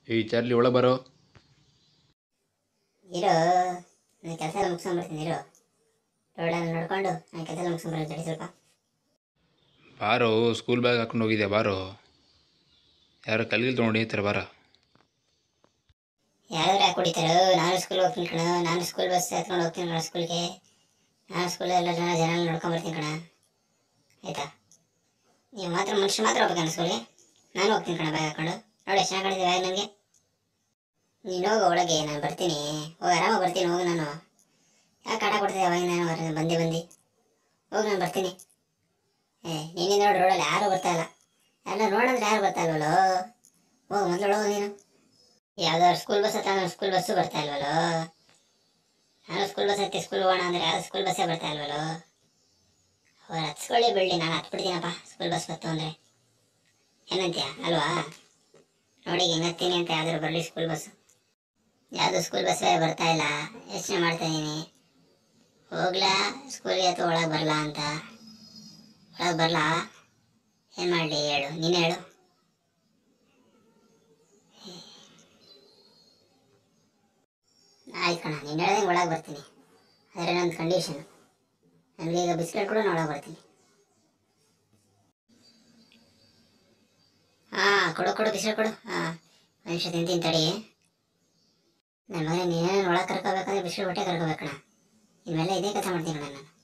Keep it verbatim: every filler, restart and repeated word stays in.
ಏಯ್ ಚಾರ್ಲಿ ಒಳ ಬರೋ. ಇರೋ ನನ್ನ ಕೆಲಸ ಎಲ್ಲ ಮುಗಿಸ್ಕೊಂಡ್ಬರ್ತೀನಿ. ಇರೋ ರೋಡನ್ನು ನೋಡ್ಕೊಂಡು ನನ್ನ ಕೆಲಸ ಎಲ್ಲ ಮುಗಿಸ್ಕೊಂಡ್ಬರ್ತೀನಿ ಸ್ವಲ್ಪ. ಬಾರೋ, ಸ್ಕೂಲ್ ಬ್ಯಾಗ್ ಹಾಕೊಂಡು ಹೋಗಿದ್ಯಾ ಬಾರೋ. ಯಾರೋ ಕಲ್ಗಿಲ್ ತೊಗೊಂಡು ಹೊಡಿತಾರೆ ಬಾರ. ಯಾರಾದ್ರೂ ಯಾಕೆ ಹೊಡಿತಾರೋ? ನಾನು ಸ್ಕೂಲ್ಗೆ ಹೋಗ್ತೀನಿ ಕಣ. ನಾನು ಸ್ಕೂಲ್ ಬಸ್ ಹತ್ಕೊಂಡು ಹೋಗ್ತೀನಿ ಕಣ ಸ್ಕೂಲ್ಗೆ. ನಾನು ಸ್ಕೂಲೆಲ್ಲ ಜನ ಜನ ನೋಡ್ಕೊಂಬರ್ತೀನಿ ಕಣ. ಆಯಿತಾ? ನೀವು ಮಾತ್ರ ಮನುಷ್ಯ ಮಾತ್ರ ಹೋಗ್ಬೇಕಣ್ಣ ಸ್ಕೂಲ್ಗೆ. ನಾನು ಹೋಗ್ತೀನಿ ಕಣ ಬ್ಯಾಗ್ ಹಾಕೊಂಡು. ನೋಡಿ ಎಷ್ಟು ಚೆನ್ನಾಗಿ ಬ್ಯಾಗ್ ನನಗೆ. ನೀನು ಹೋಗು ಒಳಗೆ, ನಾನು ಬರ್ತೀನಿ. ಹೋಗಿ ಆರಾಮಾಗಿ ಬರ್ತೀನಿ. ಹೋಗು, ನಾನು ಯಾಕೆ ಆಟ ಕೊಡ್ತಿದ್ದೆ ಅವಾಗ ನಾನು ಬಂದೆ ಬಂದು ಹೋಗಿ ನಾನು ಬರ್ತೀನಿ. ಏ ನೀನಿಂದ ನೋಡಿ ರೋಡಲ್ಲಿ ಯಾರೂ ಬರ್ತಾ ಇಲ್ಲ. ಎಲ್ಲ ನೋಡಂದ್ರೆ ಯಾರು ಬರ್ತಾ ಇಲ್ವಲ್ಲೋ. ಹೋಗು ಮೊದಲು ಹೋಗು ನೀನು. ಯಾವ್ದಾದ್ರು ಸ್ಕೂಲ್ ಬಸ್ ಹತ್ತ ಸ್ಕೂಲ್ ಬಸ್ಸು ಬರ್ತಾ ಇಲ್ವಲ್ಲೋ. ನಾನು ಸ್ಕೂಲ್ ಬಸ್ ಹತ್ತಿ ಸ್ಕೂಲ್ ಹೋಗೋಣ ಅಂದರೆ ಯಾವ್ದು ಸ್ಕೂಲ್ ಬಸ್ಸೇ ಬರ್ತಾ ಇಲ್ವಲ್ಲೋ. ಅವ್ರು ಹತ್ಸ್ಕೊಳ್ಳಿ ಬಿಡಲಿ, ನಾನು ಹತ್ಬಿಡ್ತೀನಪ್ಪ ಸ್ಕೂಲ್ ಬಸ್ ಬತ್ತು ಅಂದರೆ. ಏನಂತೀಯ ಅಲ್ವಾ? ನೋಡಿ ಹೆಂಗೆ ಹತ್ತೀನಿ ಅಂತ. ಯಾವ್ದಾದ್ರು ಬರಲಿ ಸ್ಕೂಲ್ ಬಸ್ಸು. ಯಾವುದು ಸ್ಕೂಲ್ ಬಸ್ಸೇ ಬರ್ತಾ ಇಲ್ಲ. ಯೋಚನೆ ಮಾಡ್ತಾಯಿದ್ದೀನಿ, ಹೋಗ್ಲಾ ಸ್ಕೂಲ್ಗೆ ಅಥವಾ ಒಳಗೆ ಬರಲಾ ಅಂತ. ಒಳಗೆ ಬರಲಾ? ಏನು ಮಾಡಲಿ ಹೇಳು, ನೀನು ಹೇಳು. ಆಯ್ತು ಕಣ, ನೀನು ಹೇಳ್ದಂಗೆ ಒಳಗೆ ಬರ್ತೀನಿ. ಆದರೆ ನನ್ನ ಕಂಡೀಷನ್, ನನಗೆ ಈಗ ಬಿಸ್ಕೆಟ್ ಕೂಡ ಒಳಗೆ ಬರ್ತೀನಿ. ಹಾಂ ಕೊಡು ಕೊಡು ಬಿಸ್ಕೆಟ್ ಕೊಡು. ಹಾಂ ಒಂದು ನಿಮಿಷ ತಿಂತೀನಿ ತಡಿ. ನನ್ನ ಮಗನೇ ನೀನೇನು ಒಳಗೆ ಕರ್ಕೋಬೇಕಂದ್ರೆ ಬಿಸ್ಕೆಟ್ ಹೊಟ್ಟೆ ಕರ್ಕೋಬೇಕಣ್ಣ. ಇನ್ಮೇಲೆ ಇದೇ ಕೆಲಸ ಮಾಡ್ತೀನಿ ಕಣ ನಾನು.